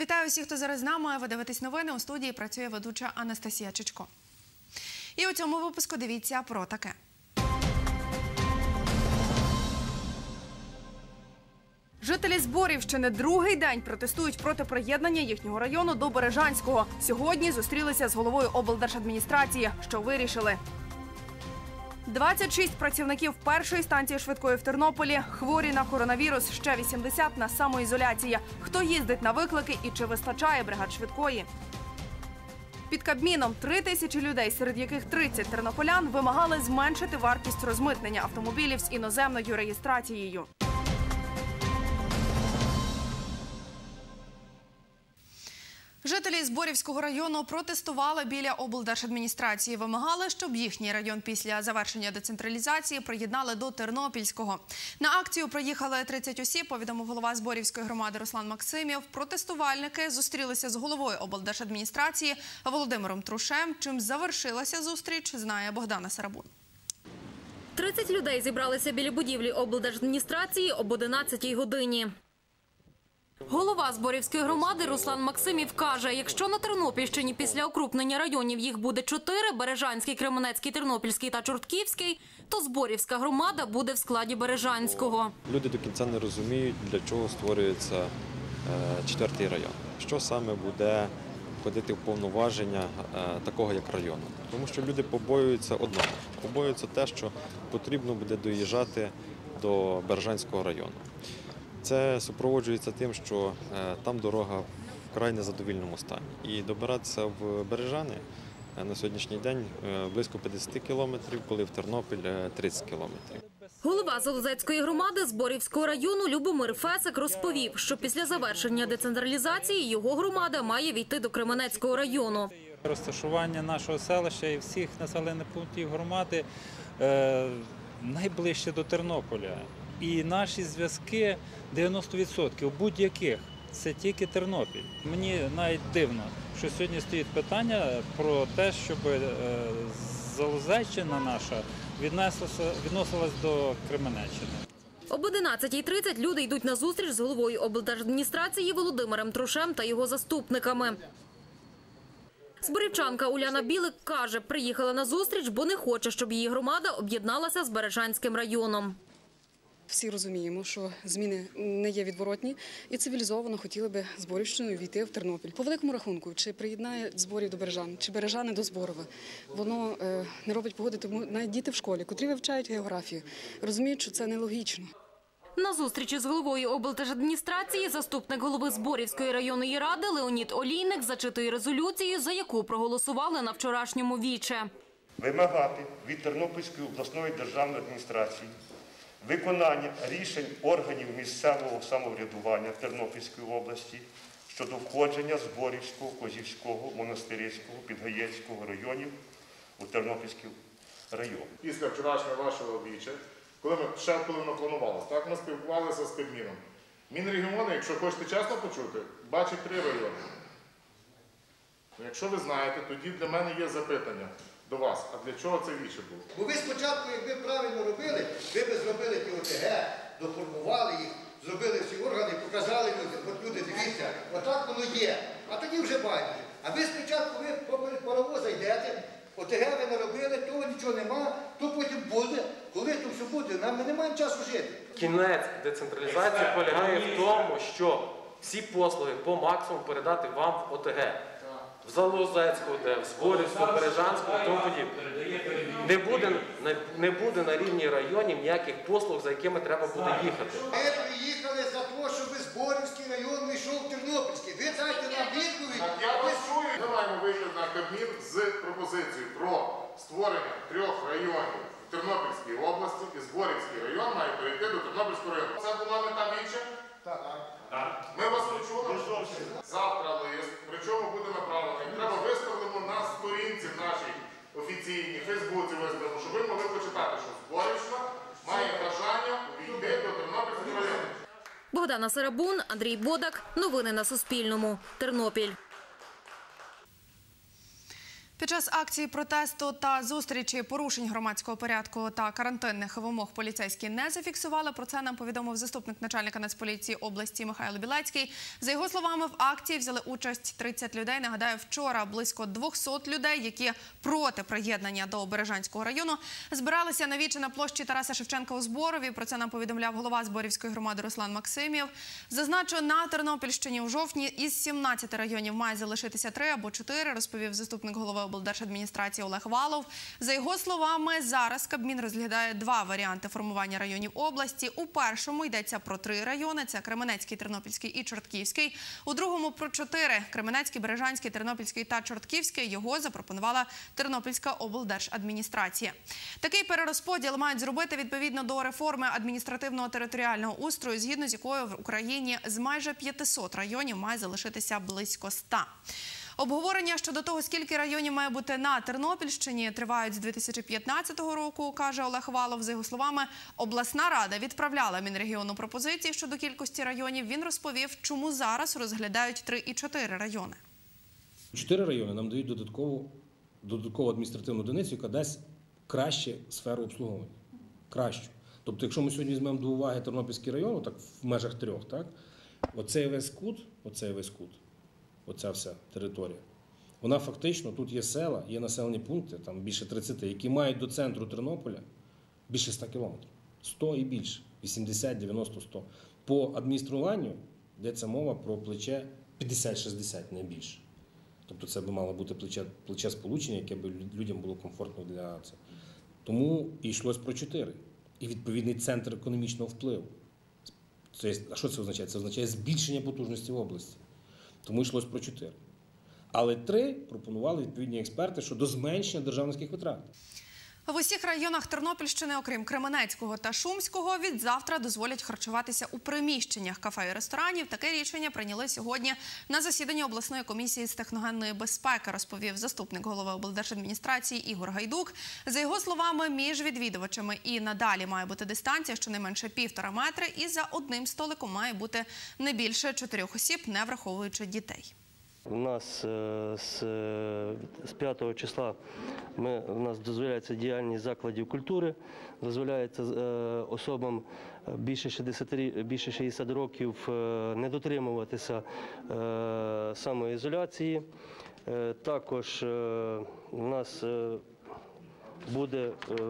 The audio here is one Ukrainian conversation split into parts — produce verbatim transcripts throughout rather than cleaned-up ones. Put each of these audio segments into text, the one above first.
Вітаю всіх, хто зараз з нами. Ви дивитесь новини. У студії працює ведуча Анастасія Чичко. І у цьому випуску дивіться про таке. Жителі Зборівщини другий день протестують проти приєднання їхнього району до Бережанського. Сьогодні зустрілися з головою облдержадміністрації. Що вирішили? двадцять шість працівників першої станції швидкої в Тернополі хворі на коронавірус, ще вісімдесят на самоізоляції. Хто їздить на виклики і чи вистачає бригад швидкої? Під Кабміном три тисячі людей, серед яких тридцять тернополян, вимагали зменшити вартість розмитнення автомобілів з іноземною реєстрацією. Жителі Зборівського району протестували біля облдержадміністрації. Вимагали, щоб їхній район після завершення децентралізації приєднали до Тернопільського. На акцію приїхали тридцять осіб, повідомив голова Зборівської громади Руслан Максимів. Протестувальники зустрілися з головою облдержадміністрації Володимиром Трушем. Чим завершилася зустріч, знає Богдана Сарабун. тридцять людей зібралися біля будівлі облдержадміністрації об одинадцятій годині. Голова Зборівської громади Руслан Максимів каже, якщо на Тернопільщині після окрупнення районів їх буде чотири – Бережанський, Кременецький, Тернопільський та Чортківський, то Зборівська громада буде в складі Бережанського. Люди до кінця не розуміють, для чого створюється четвертий район. Що саме буде входити в повноваження такого, як району. Тому що люди побоюються одного. Побоюються те, що потрібно буде доїжджати до Бережанського району. Це супроводжується тим, що там дорога в вкрай незадовільному стані. І добиратися в Бережани на сьогоднішній день близько п'ятдесят кілометрів, коли в Тернопіль тридцять кілометрів. Голова Золозецької громади Зборівського району Любомир Фесик розповів, що після завершення децентралізації його громада має війти до Кременецького району. Розташування нашого селища і всіх населених пунктів громади е, найближче до Тернополя. І наші зв'язки дев'яносто відсотків будь-яких – це тільки Тернопіль. Мені навіть дивно, що сьогодні стоїть питання про те, щоб Залозеччина наша відносилась до Кременеччини. Об одинадцятій тридцять люди йдуть на зустріч з головою облдержадміністрації Володимиром Трушем та його заступниками. Зборівчанка Уляна Білик каже, приїхала на зустріч, бо не хоче, щоб її громада об'єдналася з Бережанським районом. Всі розуміємо, що зміни не є відворотні і цивілізовано хотіли би Зборівщиною війти в Тернопіль. По великому рахунку, чи приєднає Зборів до Бережан, чи Бережани до Зборова, воно не робить погоди, тому навіть діти в школі, котрі вивчають географію, розуміють, що це нелогічно. На зустрічі з головою облдержадміністрації заступник голови Зборівської районної ради Леонід Олійник зачитує резолюцію, за яку проголосували на вчорашньому віче. Вимагати від Тернопільської обласної державної адміністрації виконання рішень органів місцевого самоврядування Тернопільської області щодо входження Зборівського, Козівського, Монастирського, Підгаєцького районів у Тернопільський район. Після вчорашнього вашого віча, коли ми ще коли воно планувалося, так ми спілкувалися з Кабміном. Мінрегіону, якщо хочете чесно почути, бачить три райони. Якщо ви знаєте, тоді для мене є запитання до вас, а для чого це віче було? Бо ви спочатку, якби правильно робили, ви б зробили ті ОТГ, доформували їх, зробили всі органи, показали людям, от люди, дивіться, отак воно є, а тоді вже байдуже. А ви спочатку, ви по паровоза йдете, ОТГ ви не робили, того нічого нема, то потім буде. Коли то все буде, нам ми не маємо часу жити. Кінець децентралізації полягає в тому, що всі послуги по максимуму передати вам в ОТГ. В Залозецького, де, в Зборівського, Бережанського і тому подібне. Не буде, не буде на рівні районів ніяких послуг, за якими треба буде їхати. Ми приїхали за те, щоб Зборівський район вийшов в Тернопільський. Ви дайте нам відповідь. Так, я вас чую. Ми маємо вийти на Кабмін з пропозицією про створення трьох районів в Тернопільській області, і Зборівський район має перейти до Тернопільського району. Це була мета віче? Так. Ми вас почули. Завтра лист, причому буде направлений. Треба виставимо на сторінці нашій офіційній, в Фейсбуці виставимо, щоб ви могли почитати, що Зборівщина має бажання увійти до Тернопільського району. Богдана Сарабун, Андрій Бодак. Новини на Суспільному. Тернопіль. Під час акції протесту та зустрічі порушень громадського порядку та карантинних вимог поліцейські не зафіксували. Про це нам повідомив заступник начальника Нацполіції області Михайло Білецький. За його словами, в акції взяли участь тридцять людей. Нагадаю, вчора близько двохсот людей, які проти приєднання до Бережанського району, збиралися на віче на площі Тараса Шевченка у Зборові. Про це нам повідомляв голова Зборівської громади Руслан Максимів. Зазначу, на Тернопільщині у жовтні із сімнадцяти районів має залишитися три або чотири, розповів заступник голови облдержадміністрації Олег Валов. За його словами, зараз Кабмін розглядає два варіанти формування районів області. У першому йдеться про три райони – це Кременецький, Тернопільський і Чортківський. У другому – про чотири – Кременецький, Бережанський, Тернопільський та Чортківський. Його запропонувала Тернопільська облдержадміністрація. Такий перерозподіл мають зробити відповідно до реформи адміністративного територіального устрою, згідно з якою в Україні з майже п'ятисот районів має залишитися близько ста. Обговорення щодо того, скільки районів має бути на Тернопільщині, тривають з дві тисячі п'ятнадцятого року, каже Олег Валов. За його словами, обласна рада відправляла Мінрегіону пропозиції щодо кількості районів. Він розповів, чому зараз розглядають три і чотири райони. Чотири райони нам дають додаткову, додаткову адміністративну одиницю, яка дасть краще сферу обслуговування. Кращу. Тобто, якщо ми сьогодні візьмемо до уваги Тернопільський район, так в межах трьох, так, оцей весь кут, оцей весь кут, оця вся територія, вона фактично, тут є села, є населені пункти, там більше тридцяти, які мають до центру Тернополя більше ста кілометрів. сто і більше, вісімдесят, дев'яносто, сто. По адмініструванню йдеться мова про плече п'ятдесят-шістдесят, не більше. Тобто це би мало бути плече, плече сполучення, яке б людям було комфортно для цього. Тому і йшлось про чотири. І відповідний центр економічного впливу. Це, а що це означає? Це означає збільшення потужності в області. Тому йшлось про чотири. Але три пропонували відповідні експерти щодо зменшення державницьких витрат. В усіх районах Тернопільщини, окрім Кременецького та Шумського, від завтра дозволять харчуватися у приміщеннях кафе і ресторанів. Таке рішення прийняли сьогодні на засіданні обласної комісії з техногенної безпеки, розповів заступник голови облдержадміністрації Ігор Гайдук. За його словами, між відвідувачами і надалі має бути дистанція щонайменше півтора метри, і за одним столиком має бути не більше чотирьох осіб, не враховуючи дітей. У нас з, з п'ятого числа ми, у нас дозволяється діяльність закладів культури, дозволяється особам більше шістдесят, більше шістдесят років не дотримуватися самоізоляції. Також у нас буде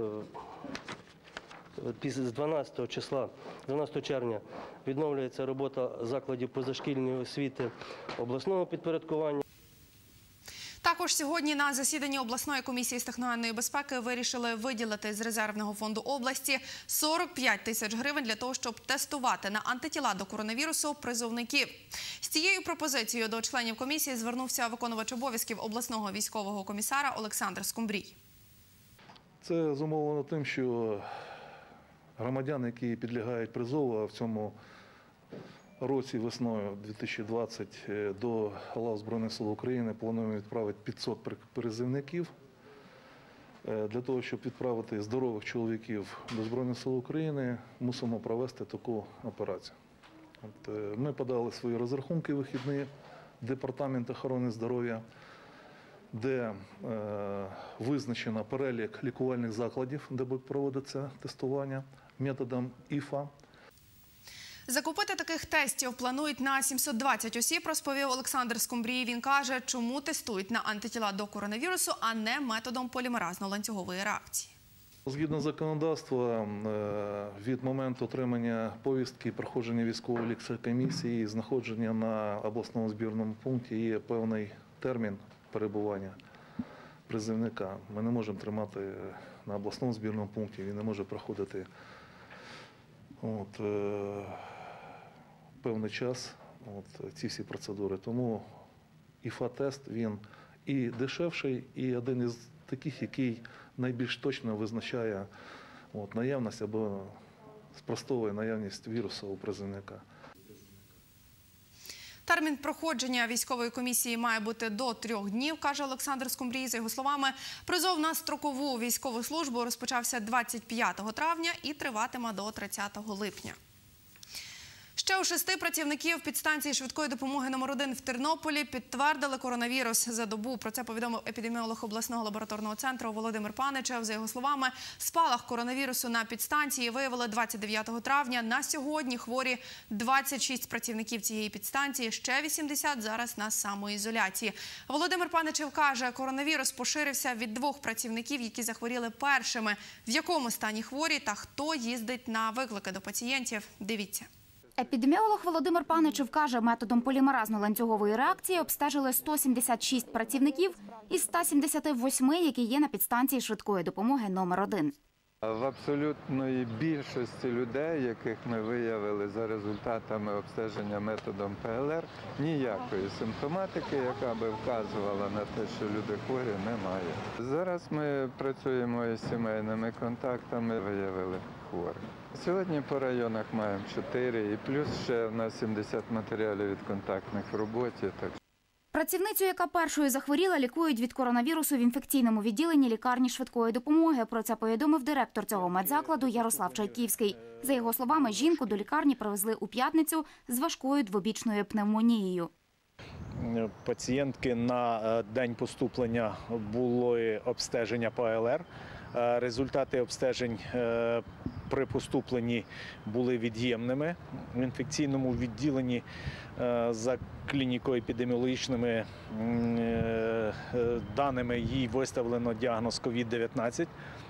з дванадцятого числа, дванадцятого червня відновлюється робота закладів позашкільної освіти обласного підпорядкування. Також сьогодні на засіданні обласної комісії з техногенної безпеки вирішили виділити з резервного фонду області сорок п'ять тисяч гривень для того, щоб тестувати на антитіла до коронавірусу призовників. З цією пропозицією до членів комісії звернувся виконувач обов'язків обласного військового комісара Олександр Скумбрій. Це зумовлено тим, що громадяни, які підлягають призову, а в цьому році весною дві тисячі двадцятого до лав Збройних сил України плануємо відправити п'ятсот призовників. Для того, щоб відправити здорових чоловіків до Збройних сил України, мусимо провести таку операцію. От, ми подали свої розрахунки вихідні в Департамент охорони здоров'я, де е, визначено перелік лікувальних закладів, де буде проводитися тестування методом ай еф а. Закупити таких тестів планують на сімсот двадцять осіб, розповів Олександр Скумбрій. Він каже, чому тестують на антитіла до коронавірусу, а не методом полімеразно-ланцюгової реакції. Згідно законодавства, від моменту отримання повістки, проходження військової лікарської і знаходження на обласному збірному пункті є певний термін перебування призовника. Ми не можемо тримати на обласному збірному пункті, він не може проходити от, е, певний час от, ці всі процедури. Тому ай еф а-тест, він і дешевший, і один із таких, який найбільш точно визначає от, наявність або спростовує наявність вірусу у призовника. Термін проходження військової комісії має бути до трьох днів, каже Олександр Скумбрій. За його словами, призов на строкову військову службу розпочався двадцять п'ятого травня і триватиме до тридцятого липня. Ще у шести працівників підстанції швидкої допомоги номер один в Тернополі підтвердили коронавірус за добу. Про це повідомив епідеміолог обласного лабораторного центру Володимир Паничев. За його словами, спалах коронавірусу на підстанції виявили двадцять дев'ятого травня. На сьогодні хворі двадцять шість працівників цієї підстанції, ще вісімдесят зараз на самоізоляції. Володимир Паничев каже, коронавірус поширився від двох працівників, які захворіли першими. В якому стані хворі та хто їздить на виклики до пацієнтів – дивіться. Епідеміолог Володимир Паничев каже, методом полімеразно-ланцюгової реакції обстежили сто сімдесят шість працівників із ста сімдесяти восьми, які є на підстанції швидкої допомоги номер один. В абсолютної більшості людей, яких ми виявили за результатами обстеження методом П Л Р, ніякої симптоматики, яка би вказувала на те, що люди хворі, немає. Зараз ми працюємо із сімейними контактами, виявили хворих. Сьогодні по районах маємо чотири і плюс ще на сімдесят матеріалів від контактних в роботі. Так. Працівницю, яка першою захворіла, лікують від коронавірусу в інфекційному відділенні лікарні швидкої допомоги. Про це повідомив директор цього медзакладу Ярослав Чайківський. За його словами, жінку до лікарні привезли у п'ятницю з важкою двобічною пневмонією. Пацієнтки на день поступлення були обстеження П Л Р. Результати обстежень при поступленні були від'ємними. В інфекційному відділенні за клініко-епідеміологічними даними їй виставлено діагноз ковід дев'ятнадцять,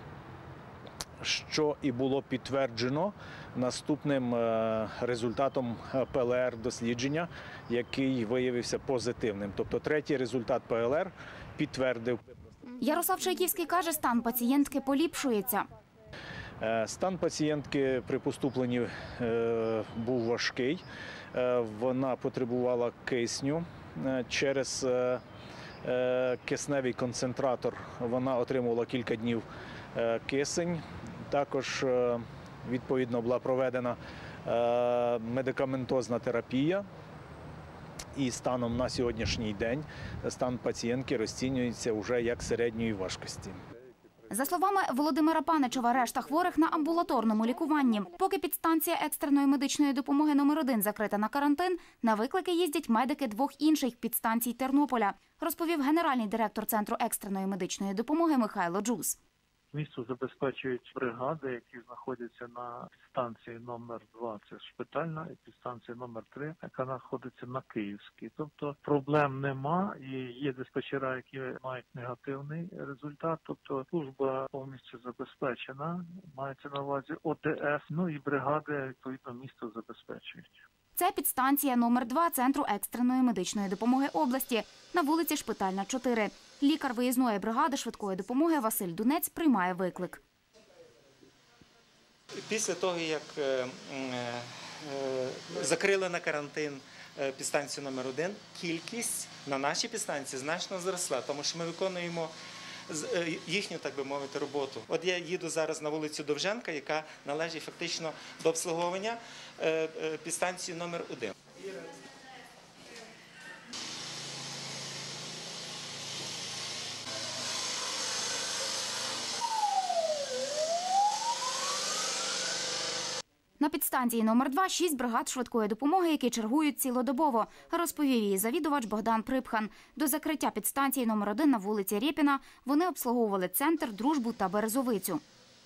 що і було підтверджено наступним результатом П Л Р дослідження, який виявився позитивним. Тобто третій результат П Л Р підтвердив. Ярослав Чайківський каже, стан пацієнтки поліпшується. Стан пацієнтки при поступленні був важкий. Вона потребувала кисню. Через кисневий концентратор вона отримувала кілька днів кисень. Також, відповідно, була проведена медикаментозна терапія. І станом на сьогоднішній день стан пацієнтки розцінюється вже як середньої важкості. За словами Володимира Паничева, решта хворих на амбулаторному лікуванні. Поки підстанція екстреної медичної допомоги номер один закрита на карантин, на виклики їздять медики двох інших підстанцій Тернополя, розповів генеральний директор Центру екстреної медичної допомоги Михайло Джус. Місто забезпечують бригади, які знаходяться на підстанції номер два, це шпитальна, і підстанція номер три, яка знаходиться на Київській. Тобто проблем нема, і є диспетчера, які мають негативний результат. Тобто служба повністю забезпечена, мається на увазі О Т С, ну і бригади, відповідно, місто забезпечують. Це підстанція номер два Центру екстреної медичної допомоги області на вулиці Шпитальна, чотири. Лікар виїзної бригади швидкої допомоги Василь Дунець приймає виклик. Після того, як е, е, закрили на карантин підстанцію номер один, кількість на нашій підстанції значно зросла, тому що ми виконуємо їхню, так би мовити, роботу. От я їду зараз на вулицю Довженка, яка належить фактично до обслуговування підстанції номер один. На підстанції номер два шість бригад швидкої допомоги, які чергують цілодобово, розповів її завідувач Богдан Припхан. До закриття підстанції номер один на вулиці Рєпіна вони обслуговували Центр, Дружбу та Березовицю.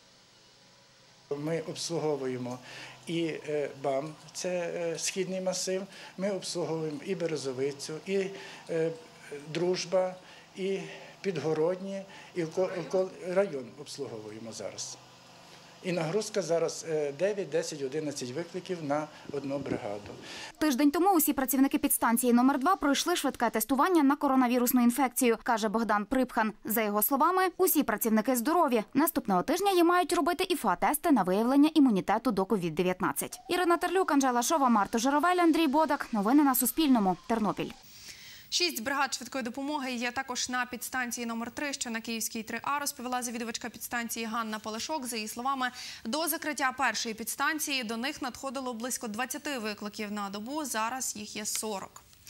Ми обслуговуємо і БАМ, це східний масив, ми обслуговуємо і Березовицю, і Дружба, і Підгородні, і район обслуговуємо зараз. І нагрузка зараз дев'ять, десять, одинадцять викликів на одну бригаду. Тиждень тому усі працівники підстанції номер два пройшли швидке тестування на коронавірусну інфекцію, каже Богдан Припхан. За його словами, усі працівники здорові. Наступного тижня їм мають робити І Ф А-тести на виявлення імунітету до ковід дев'ятнадцять. Ірина Терлюк, Анжела Шова, Марто Журавель, Андрій Бодак. Новини на Суспільному. Тернопіль. Шість бригад швидкої допомоги є також на підстанції номер три, що на Київській три А, розповіла завідувачка підстанції Ганна Полешок. За її словами, до закриття першої підстанції до них надходило близько двадцяти викликів на добу, зараз їх є сорок.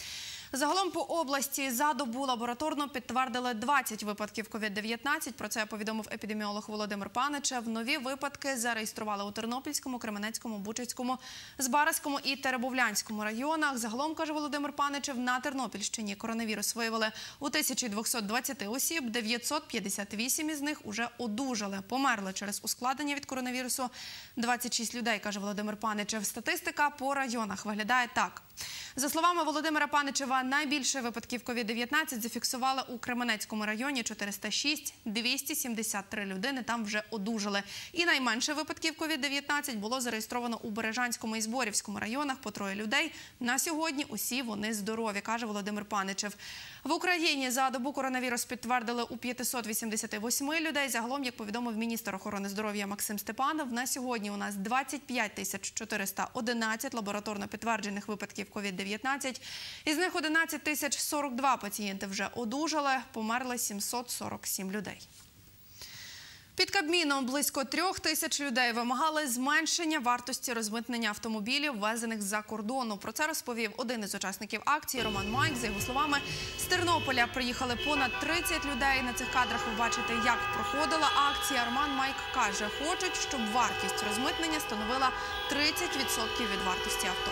Загалом по області за добу лабораторно підтвердили двадцять випадків ковід дев'ятнадцять. Про це повідомив епідеміолог Володимир Паничев. Нові випадки зареєстрували у Тернопільському, Кременецькому, Бучацькому, Збаразькому і Теребовлянському районах. Загалом, каже Володимир Паничев, на Тернопільщині коронавірус виявили у тисячі двохсот двадцяти осіб, дев'ятсот п'ятдесят вісім із них уже одужали. Померли через ускладнення від коронавірусу двадцять шість людей, каже Володимир Паничев. Статистика по районах виглядає так. За словами Володимира Паничева, найбільше випадків ковід дев'ятнадцять зафіксували у Кременецькому районі – чотириста шість, двісті сімдесят три людини там вже одужали. І найменше випадків ковід дев'ятнадцять було зареєстровано у Бережанському і Зборівському районах по троє людей. На сьогодні усі вони здорові, каже Володимир Паничев. В Україні за добу коронавірус підтвердили у п'ятисот вісімдесяти восьми людей. Загалом, як повідомив міністр охорони здоров'я Максим Степанов, на сьогодні у нас двадцять п'ять тисяч чотириста одинадцять лабораторно підтверджених випадків ковід дев'ятнадцять. Із них одинадцять тисяч сорок два пацієнти вже одужали, померли сімсот сорок сім людей. Під Кабміном близько трьох тисяч людей вимагали зменшення вартості розмитнення автомобілів, ввезених з-за кордону. Про це розповів один із учасників акції Роман Майк. За його словами, з Тернополя приїхали понад тридцять людей. На цих кадрах ви бачите, як проходила акція. Роман Майк каже, хочуть, щоб вартість розмитнення становила тридцять відсотків від вартості авто.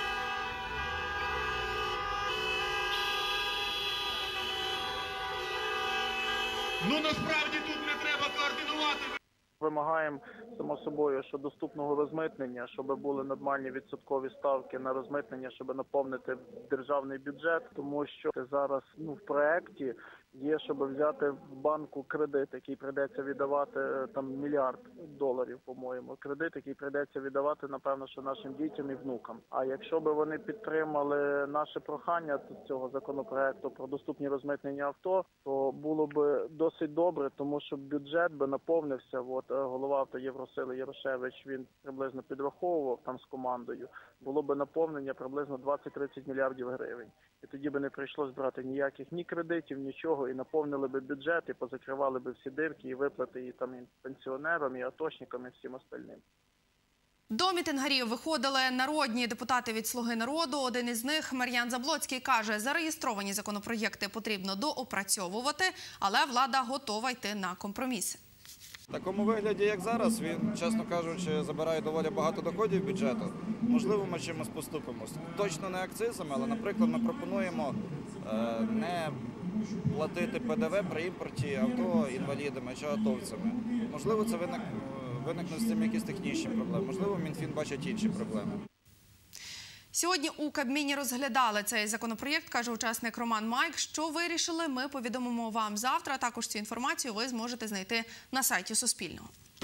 Ну, насправді тут не треба координувати. Вимагаємо, само собою, що доступного розмитнення, щоб були нормальні відсоткові ставки на розмитнення, щоб наповнити державний бюджет, тому що зараз ну, в проєкті є, щоб взяти в банку кредит, який прийдеться віддавати там мільярд доларів, по-моєму. Кредит, який прийдеться віддавати, напевно, що нашим дітям і внукам. А якщо б вони підтримали наше прохання цього законопроекту про доступні розмитнення авто, то було б досить добре, тому що бюджет би наповнився. От голова авто Євросили Ярошевич, він приблизно підраховував там з командою, було б наповнення приблизно двадцять-тридцять мільярдів гривень. І тоді би не прийшлось брати ніяких ні кредитів, нічого, і наповнили би бюджет, і позакривали би всі дирки, і виплати і там і пенсіонерам, і атошникам, і всім остальним. До мітингарів виходили народні депутати від «Слуги народу». Один із них, Мар'ян Заблоцький, каже, зареєстровані законопроєкти потрібно доопрацьовувати, але влада готова йти на компроміси. В такому вигляді, як зараз, він, чесно кажучи, забирає доволі багато доходів бюджету. Можливо, ми чимось поступимось. Точно не акцизами, але, наприклад, ми пропонуємо е, не платити Пе Де Ве при імпорті авто інвалідами чи атовцями. Можливо, це виник, виникнуть з цим якісь технічні проблеми. Можливо, Мінфін бачить інші проблеми. Сьогодні у Кабміні розглядали цей законопроєкт, каже учасник Роман Майк. Що вирішили, ми повідомимо вам завтра. Також цю інформацію ви зможете знайти на сайті Суспільного.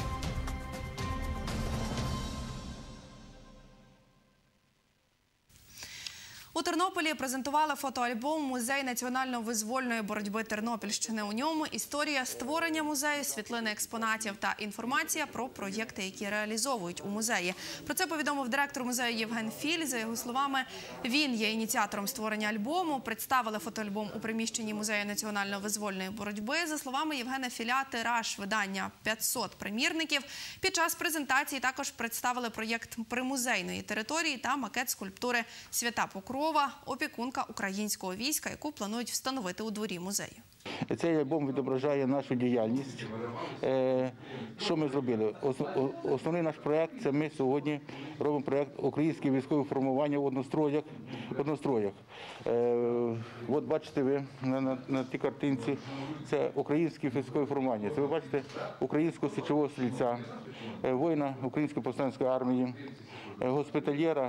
У Тернополі презентували фотоальбом «Музей національно-визвольної боротьби Тернопільщини». У ньому історія створення музею, світлини експонатів та інформація про проєкти, які реалізовують у музеї. Про це повідомив директор музею Євген Філь. За його словами, він є ініціатором створення альбому. Представили фотоальбом у приміщенні музею національно-визвольної боротьби. За словами Євгена Філя, тираж видання п'ятсот примірників. Під час презентації також представили проєкт примузейної території та макет скульптури «Свята Покрова», опікунка українського війська, яку планують встановити у дворі музею. Цей альбом відображає нашу діяльність. Що ми зробили? Основний наш проєкт – це ми сьогодні робимо проєкт «Українське військове формування в одностроях». одностроях. От бачите ви на, на, на тій картинці, це українське військове формування. Це ви бачите українського січового стрільця, воїна Української повстанської армії, госпітальєра,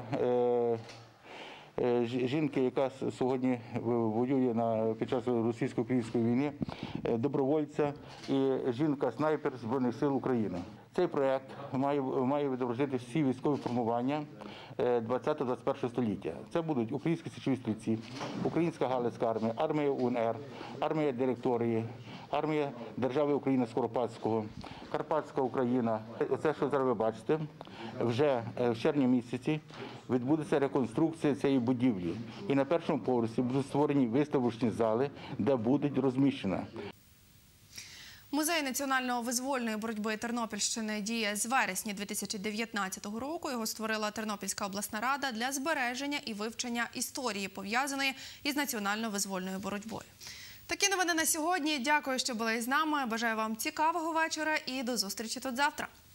жінки, яка сьогодні воює на, під час російсько-української війни, добровольця і жінка-снайпер Збройних сил України. Цей проєкт має, має відобразити всі військові формування двадцятого-двадцять першого століття. Це будуть українські січові стрільці, українська Галицька армія, армія У Ен Ер, армія директорії, армія держави України Скоропадського, Карпатська Україна. Оце, що зараз ви бачите, вже в червні місяці відбудеться реконструкція цієї будівлі. І на першому поверсі будуть створені виставочні зали, де будуть розміщені Музей національно-визвольної боротьби Тернопільщини діє з вересня дві тисячі дев'ятнадцятого року. Його створила Тернопільська обласна рада для збереження і вивчення історії, пов'язаної із національно-визвольною боротьбою. Такі новини на сьогодні. Дякую, що були з нами. Бажаю вам цікавого вечора і до зустрічі тут завтра.